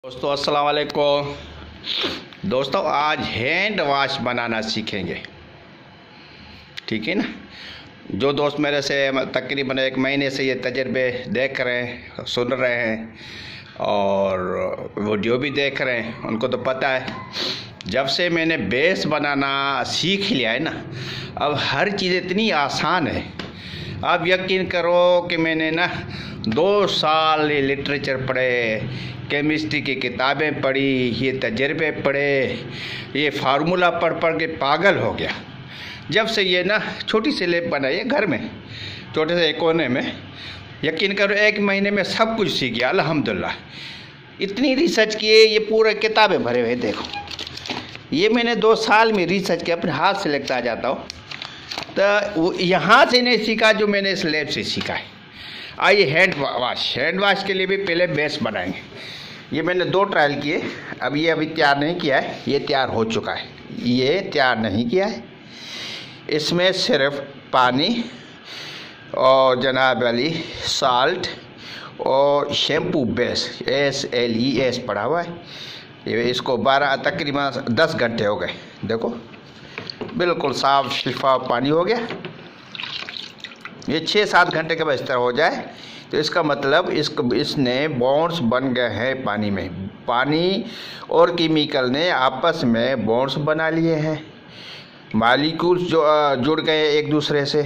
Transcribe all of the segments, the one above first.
दोस्तों अस्सलाम वालेकुम। दोस्तों आज हैंड वाश बनाना सीखेंगे, ठीक है ना। जो दोस्त मेरे से तकरीबन 1 महीने से ये तजर्बे देख रहे हैं, सुन रहे हैं और वीडियो भी देख रहे हैं, उनको तो पता है जब से मैंने बेस बनाना सीख लिया है ना, अब हर चीज़ इतनी आसान है। आप यकीन करो कि मैंने ना 2 साल ये लिटरेचर पढ़े, केमिस्ट्री की किताबें पढ़ी, ये तजर्बे पढ़े, ये फार्मूला पढ़ पढ़ के पागल हो गया। जब से ये ना छोटी सी लेप बनाई है घर में, छोटे से एक कोने में, यकीन करो 1 महीने में सब कुछ सीख गया अल्हम्दुलिल्लाह। इतनी रिसर्च किए, ये पूरे किताबें भरे हुए देखो, ये मैंने 2 साल में रिसर्च किया, अपने हाथ से लिखता आ जाता हूँ। तो यहाँ से नहीं सीखा जो मैंने इस लैब से सीखा है। आइए हैंड वाश के लिए भी पहले बेस बनाएंगे। ये मैंने 2 ट्रायल किए, अब ये अभी तैयार नहीं किया है, ये तैयार हो चुका है। ये तैयार नहीं किया है, इसमें सिर्फ पानी और जनाब वाली साल्ट और शैम्पू बेस SLES पड़ा हुआ है। ये इसको 12 तकरीबन 10 घंटे हो गए। देखो बिल्कुल साफ शिफाफ पानी हो गया। ये 6-7 घंटे के बाद इस तरह हो जाए तो इसका मतलब इसने बॉन्ड्स बन गए हैं पानी में। पानी और केमिकल ने आपस में बॉन्ड्स बना लिए हैं, मॉलिक्यूल्स जो जुड़ गए एक दूसरे से।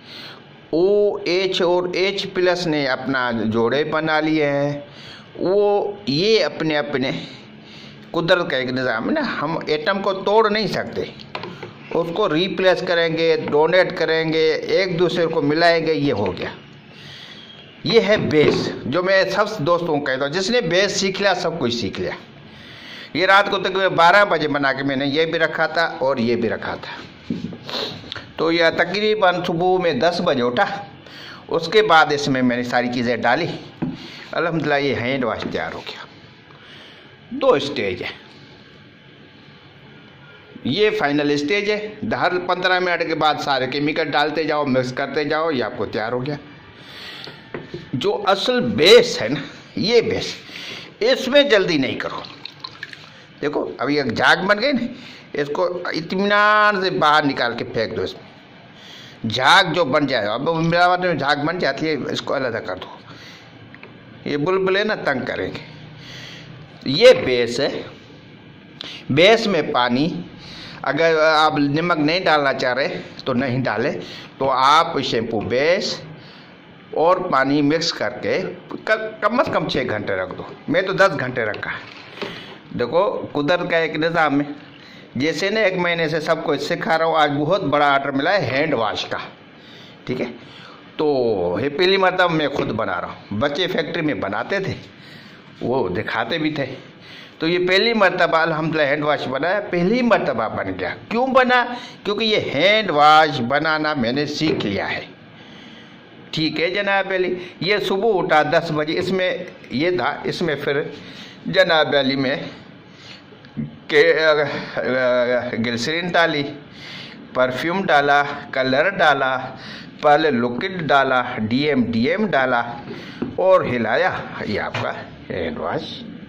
OH और H+ ने अपना जोड़े बना लिए हैं। वो ये अपने अपने कुदरत का एक निज़ाम है ना, हम एटम को तोड़ नहीं सकते, उसको रिप्लेस करेंगे, डोनेट करेंगे, एक दूसरे को मिलाएंगे। ये हो गया, ये है बेस, जो मैं सब दोस्तों को कहता हूँ। जिसने बेस सीख लिया सब कुछ सीख लिया। ये रात को तकरीबन 12 बजे बना के मैंने ये भी रखा था और ये भी रखा था। तो यह तकरीबन सुबह में 10 बजे उठा, उसके बाद इसमें मैंने सारी चीज़ें डाली। अल्हम्दुलिल्लाह ये हैंड वाश तैयार हो गया। 2 स्टेज है, ये फाइनल स्टेज है। हर 15 मिनट के बाद सारे केमिकल डालते जाओ, मिक्स करते जाओ, ये आपको तैयार हो गया। जो असल बेस है ना, ये बेस, इसमें जल्दी नहीं करो। देखो अभी एक झाग बन गई ना, इसको इत्मीनान से बाहर निकाल के फेंक दो। इसमें झाग जो बन जाए, अब मिलावट में झाग बन जाती है, इसको अलग कर दो। ये बुलबुले ना तंग करेंगे। ये बेस है, बेस में पानी, अगर आप नमक नहीं डालना चाह रहे तो नहीं डालें, तो आप शैम्पू बेस और पानी मिक्स करके कम से कम 6 घंटे रख दो। मैं तो 10 घंटे रखा है। देखो कुदरत का एक निज़ाम है। जैसे ने 1 महीने से सबको सिखा रहा हूँ, आज बहुत बड़ा ऑर्डर मिला है हैंड वाश का, ठीक है। तो ये पहली मरतबा मैं खुद बना रहा हूँ। बच्चे फैक्ट्री में बनाते थे, वो दिखाते भी थे। तो ये पहली मरतबा अल्हम्दुलिल्लाह हैंड वाश बनाया, पहली मरतबा बन गया। क्यों बना? क्योंकि ये हैंड वाश बनाना मैंने सीख लिया है, ठीक है जनाब अली। ये सुबह उठा 10 बजे, इसमें ये था, इसमें फिर जनाब अली में ग्लिसरीन डाली, परफ्यूम डाला, कलर डाला, पहले लिक्विड डाला, DM डाला और हिलाया। ये आपका हैंड वाश।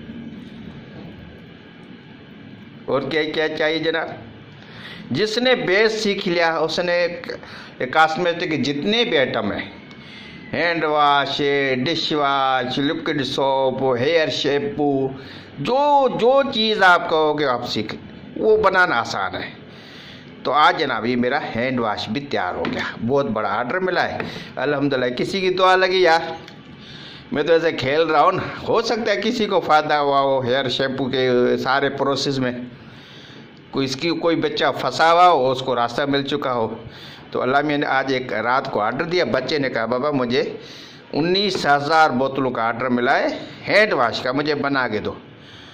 और क्या क्या चाहिए जनाब? जिसने बेस सीख लिया उसने कॉस्मेटिक के जितने भी आइटम हैं, hand wash, dish wash, liquid soap, hair shampoo, जो चीज़ आप कहोगे आप सीख, वो बनाना आसान है। तो आज जनाब ये मेरा हैंड वाश भी तैयार हो गया। बहुत बड़ा ऑर्डर मिला है अल्हम्दुलिल्लाह। किसी की दुआ लगी यार, मैं तो ऐसे खेल रहा हूँ ना, हो सकता है किसी को फ़ायदा हुआ हो हेयर शैम्पू के सारे प्रोसेस में, कोई बच्चा फंसा हुआ हो, उसको रास्ता मिल चुका हो। तो अल्लाह मैंने आज एक रात को ऑर्डर दिया। बच्चे ने कहा बाबा मुझे 19,000 बोतलों का ऑर्डर मिला है हैंड वाश का, मुझे बना के दो।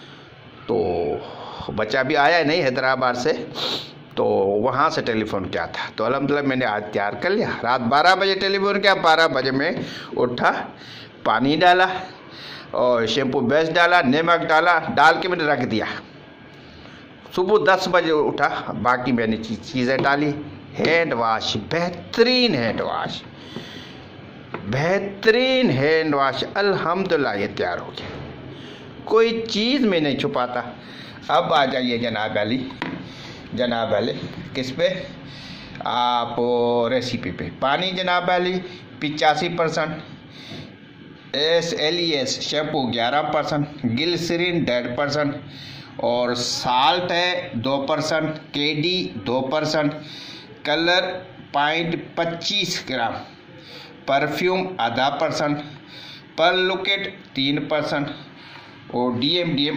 तो बच्चा अभी आया नहीं हैदराबाद से, तो वहाँ से टेलीफोन किया था। तो अल्हम्दुलिल्लाह मैंने आज तैयार कर लिया। रात 12 बजे टेलीफोन किया, 12 बजे में उठा, पानी डाला और शैम्पू बेस डाला, नमक डाला, डाल के मैंने रख दिया। सुबह 10 बजे उठा, बाकी मैंने चीज़ें डाली। हैंड वाश, बेहतरीन हैंड वाश, बेहतरीन हैंड वाश, अल्हम्दुलिल्लाह ये तैयार हो गया। कोई चीज़ में नहीं छुपाता। अब आ जाइए जनाब अली किस पे, आप रेसिपी पे। पानी जनाब अली 85%, SLES शैम्पू 11%, ग्लिसरीन 1.5%, और साल्ट है 2%, KD 2%, कलर 0.25 ग्राम, परफ्यूम 0.5%, पर लुकेट 3% और DMDM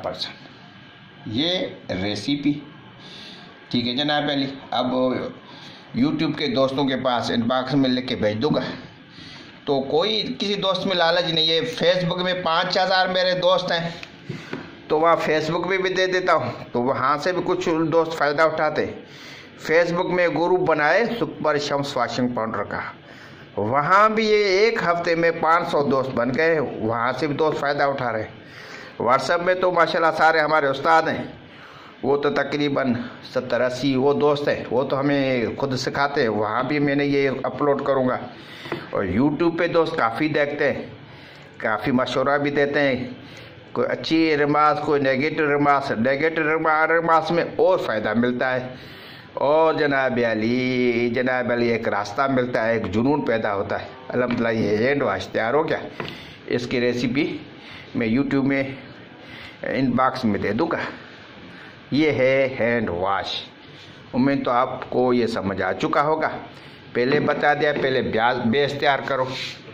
0.5%। ये रेसिपी ठीक है जनाब अली। अब यूट्यूब के दोस्तों के पास इनबॉक्स में लिख के भेज दूँगा। तो कोई किसी दोस्त में लालच नहीं है। फेसबुक में 5000 मेरे दोस्त हैं, तो वहाँ फेसबुक पे भी दे देता हूँ, तो वहाँ से भी कुछ दोस्त फ़ायदा उठाते। फेसबुक में ग्रुप बनाए सुपर शम्स वॉशिंग पाउडर का, वहाँ भी ये एक हफ्ते में 500 दोस्त बन गए, वहाँ से भी दोस्त फ़ायदा उठा रहे। व्हाट्सएप में तो माशाल्लाह सारे हमारे उस्ताद हैं, वो तो तकरीबन 70-80 वो दोस्त हैं, वो तो हमें खुद सिखाते हैं। वहाँ भी मैंने ये अपलोड करूँगा। और यूट्यूब पे दोस्त काफ़ी देखते हैं, काफ़ी मशवरा भी देते हैं, कोई अच्छी रिमार्क्स, कोई नेगेटिव रिमार्क्स में और फ़ायदा मिलता है। और जनाब अली एक रास्ता मिलता है, एक जुनून पैदा होता है। अल्हम्दुलिल्लाह ये हैंड वॉश तैयार हो गया। इसकी रेसिपी मैं यूट्यूब में इनबॉक्स में दे दूँगा। ये है हैंड वॉश। उम्मीद तो आपको ये समझ आ चुका होगा। पहले बता दिया, पहले बेस तैयार करो।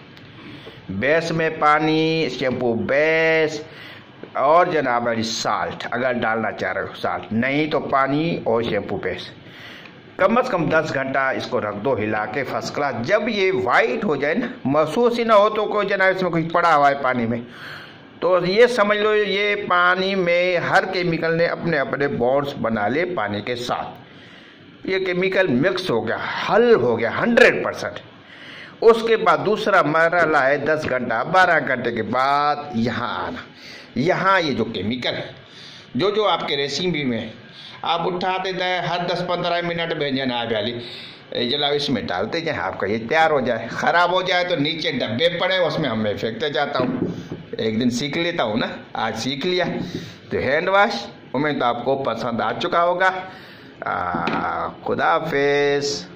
बेस में पानी, शैम्पू बेस और जनाब अली साल्ट, अगर डालना चाह रहे हो साल्ट, नहीं तो पानी और शैम्पू बेस। कम से कम 10 घंटा इसको रख दो हिला के फर्स्ट क्लास। जब ये वाइट हो जाए ना, महसूस ही ना हो तो कोई जनाब इसमें कुछ पड़ा हुआ है पानी में, तो ये समझ लो ये पानी में हर केमिकल ने अपने अपने बॉन्ड्स बना लिए पानी के साथ। ये केमिकल मिक्स हो गया, हल हो गया 100%। उसके बाद दूसरा मरहला है 10 घंटा 12 घंटे के बाद यहाँ आना। यहाँ ये जो केमिकल जो आपके रेसिपी में आप उठा देते हैं हर 10-15 मिनट में जनाब अली जनाब इसमें डालते जाए, आपका ये तैयार हो जाए। ख़राब हो जाए तो नीचे डब्बे पड़े, उसमें मैं फेंकते जाता हूँ। एक दिन सीख लेता हूँ ना, आज सीख लिया। तो हैंड वॉश उम्मीद तो आपको पसंद आ चुका होगा। खुदा हाफिज़।